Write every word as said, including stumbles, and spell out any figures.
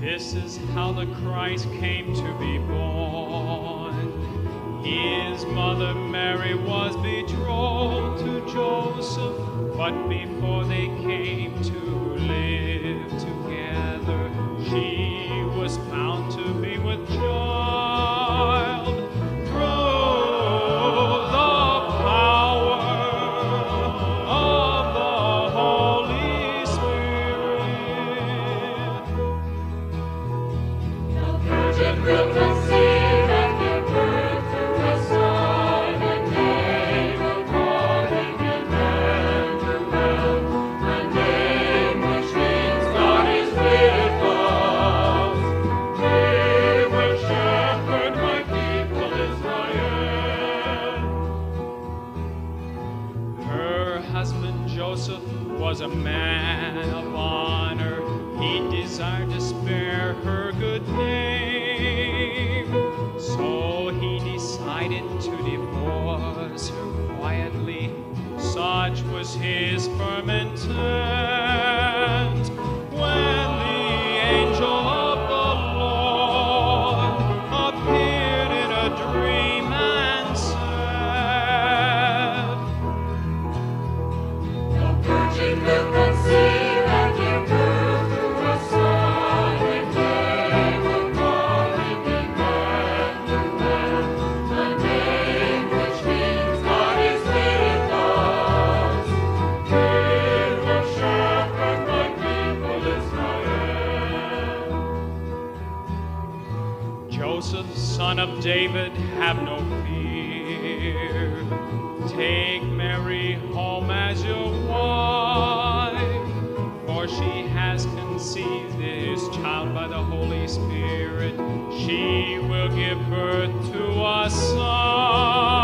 This is how the Christ came to be born. His mother Mary was betrothed to Joseph, but before they came to live together, she was found to be with child through the power of the Holy Spirit. The Virgin will conceive and give birth to a son, and they will call him Emmanuel, a name which means God is with us. He will shepherd my people Israel. Her husband Joseph was a man of honor. He desired to spare her good name, so he decided to divorce her quietly. Such was his firm intent. When the angel of the Lord appeared in a dream and said, The Virgin will conceive and give birth to a son, and they will call him Emmanuel, a name which means God is with us. He will shepherd my people Israel. Joseph, son of David, have no fear. Take Mary home as your wife, for she has conceived this child by the Holy Spirit. She will give birth to a son.